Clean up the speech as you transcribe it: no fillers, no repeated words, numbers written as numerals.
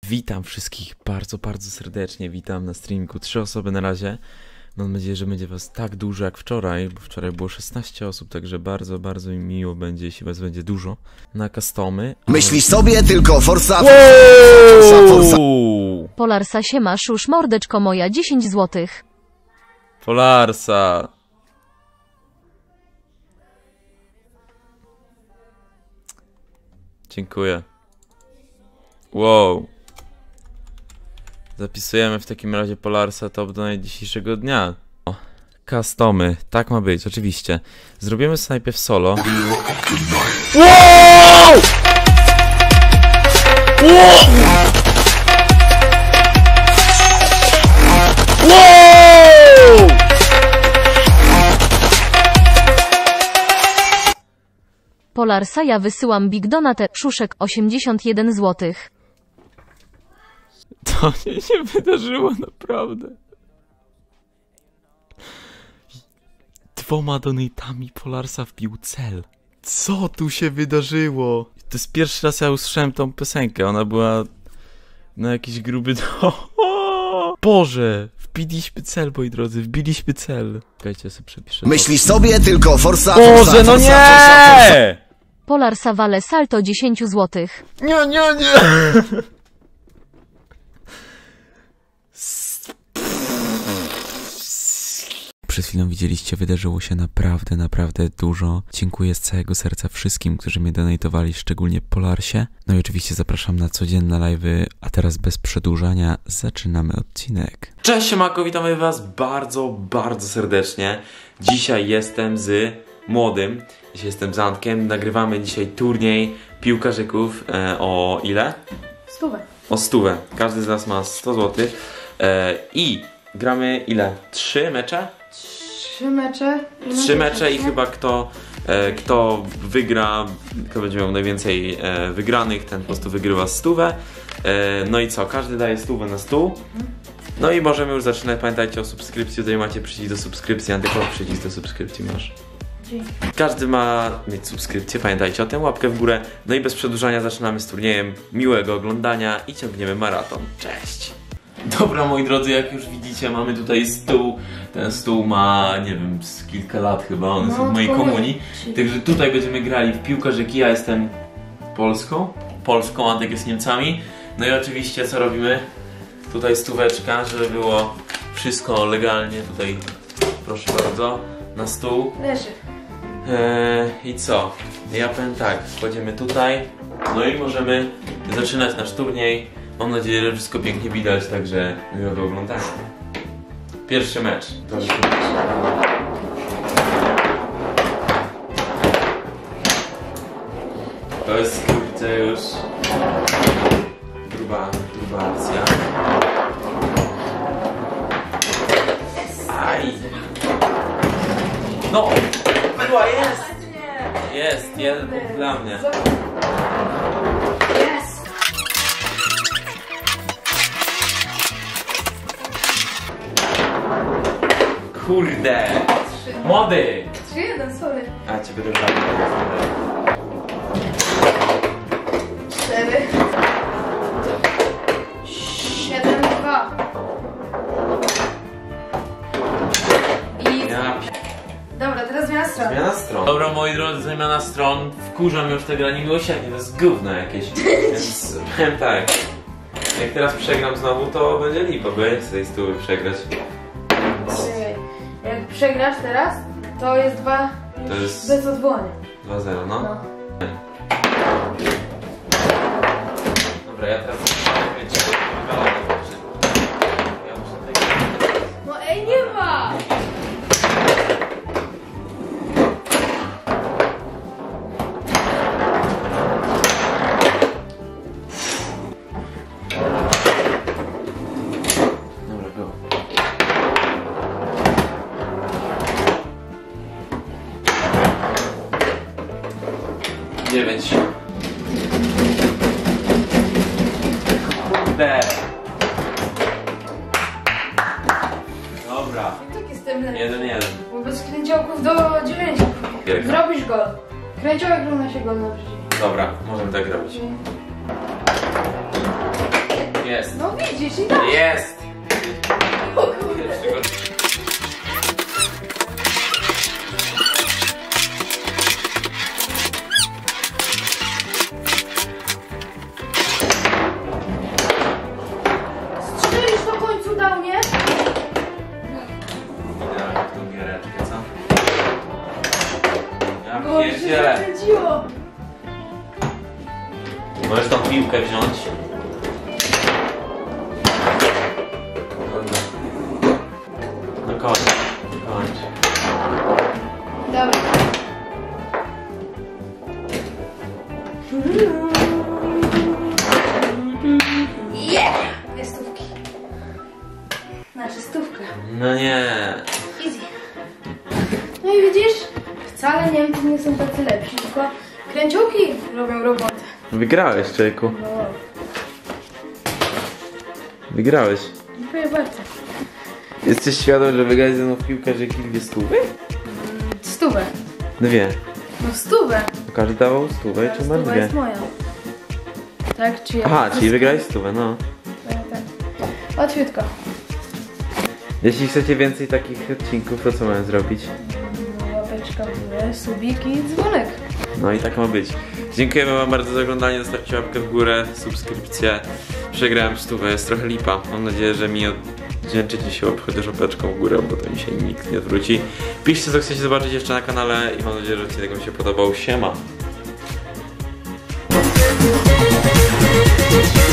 Witam wszystkich bardzo serdecznie, witam na streamku. 3 osoby na razie. Mam nadzieję, że będzie was tak dużo jak wczoraj, bo wczoraj było 16 osób, także bardzo mi miło będzie, jeśli was będzie dużo na customy. Myślisz sobie tylko forsa. Polarsa siema, szusz mordeczko moja 10 złotych. Polarsa. Dziękuję. Wow. Zapisujemy w takim razie Polarsa top do dzisiejszego dnia. O, customy, tak ma być, oczywiście. Zrobimy sobie najpierw solo. Wow! Wow! Polarsa ja wysyłam Big Donate, szuszek 81 złotych. To się nie wydarzyło naprawdę. 2 donatami Polarsa wbił cel. Co tu się wydarzyło? To jest pierwszy raz ja usłyszałem tą piosenkę. Ona była na jakiś gruby... Boże! Wbiliśmy cel, moi drodzy, wbiliśmy cel. Czekajcie, ja sobie przepiszę. Myślisz sobie tylko forsa. Boże, no nie! Polarsa wale salto 10 złotych. Nie! Przed chwilą widzieliście, wydarzyło się naprawdę dużo. Dziękuję z całego serca wszystkim, którzy mnie donatowali, szczególnie Polarsie. No i oczywiście zapraszam na codzienne live'y, a teraz bez przedłużania zaczynamy odcinek. Cześć siemanko, witamy was bardzo serdecznie. Dzisiaj jestem z młodym, dzisiaj jestem z Antkiem. Nagrywamy dzisiaj turniej piłkarzyków o ile? 100. O 100. Każdy z nas ma 100 zł. I gramy ile? 3 mecze? 3 mecze. 3 mecze i chyba kto wygra, kto będzie miał najwięcej wygranych, ten po prostu wygrywa 100. No i co? Każdy daje 100 na stół. No i możemy już zaczynać. Pamiętajcie o subskrypcji, tutaj macie przycisk do subskrypcji, Antykowy przycisk do subskrypcji masz. Dzięki. Każdy ma mieć subskrypcję, pamiętajcie o tym, łapkę w górę. No i bez przedłużania zaczynamy z turniejem. Miłego oglądania i ciągniemy maraton. Cześć! Dobra, moi drodzy, jak już widzicie, mamy tutaj stół. Ten stół ma, nie wiem, z kilka lat chyba, on jest od mojej komunii. Także tutaj będziemy grali w piłkarzyki, ja jestem Polską, Antek jest Niemcami. No i oczywiście co robimy? Tutaj stóweczka, żeby było wszystko legalnie. Tutaj, proszę bardzo, na stół. Leży. I co? Ja powiem tak, kładziemy tutaj. No i możemy zaczynać nasz turniej. Mam nadzieję, że wszystko pięknie widać, także miłego oglądania. Pierwszy mecz. To jest kurczę już gruba akcja. Aj! No! Była, jest! Jest, jeden punkt dla mnie. Kurde! Młody! 3-1, sorry. A, ciebie dobrze. 4. 7-2. I... Dobra, teraz zmiana stron. Zmiana stron. Dobra, moi drodzy, zmiana stron. Wkurzam już te granie miłosiernie, to jest gówno jakieś. Więc powiem tak. Jak teraz przegram znowu, to będzie lipa, bo ja nie chcę tej stóły przegrać. Jak przegrasz teraz, to jest 2 To jest bez odwołania. 2-0, no. Dobra, ja teraz No ej, nie ma! Dobra, go. Dziewięć. Kurde. Dobra. Tak jestem lepszy. 1-1. Bo bez kręciołków do 9. Zrobisz gol. Kręciołek równa się gol na przeciw. Dobra, możemy tak robić. jest. No widzisz, i tak. Jest! O kurde. Strzelisz do końcu dał, nie? Jak tą giereczkę, co? Ja Bo się pierdzielę. zakręciło. Możesz tą piłkę wziąć. No kończ. Kończ. Dobra. Yeah! 2 stówki. Znaczy stówka. No nie. Easy. No i widzisz? Wcale Niemcy nie są tacy lepsi, tylko kręciołki robią robotę. Wygrałeś, człowieku. No, Wygrałeś. dziękuję bardzo. Jesteś świadom, że wygrałeś ze mną w piłkę, że kilwie stówy? 100. 2. No 100. Każdy dawał stówę, czy ma 100 2? jest moja. Tak, czy ja? Aha, czyli wygrałeś stówę, no. Tak, tak. Łatwiutko. Jeśli chcecie więcej takich odcinków, to co mamy zrobić? Łapeczka w górę, subik i dzwonek. No i tak ma być. Dziękujemy wam bardzo za oglądanie, zostawcie łapkę w górę, subskrypcję. Przegrałem stówę, jest trochę lipa. Mam nadzieję, że mi odwdzięczycie się chociaż łapeczką w górę, bo to mi się nikt nie odwróci. Piszcie, co chcecie zobaczyć jeszcze na kanale i mam nadzieję, że odcinek wam się podobał. Siema!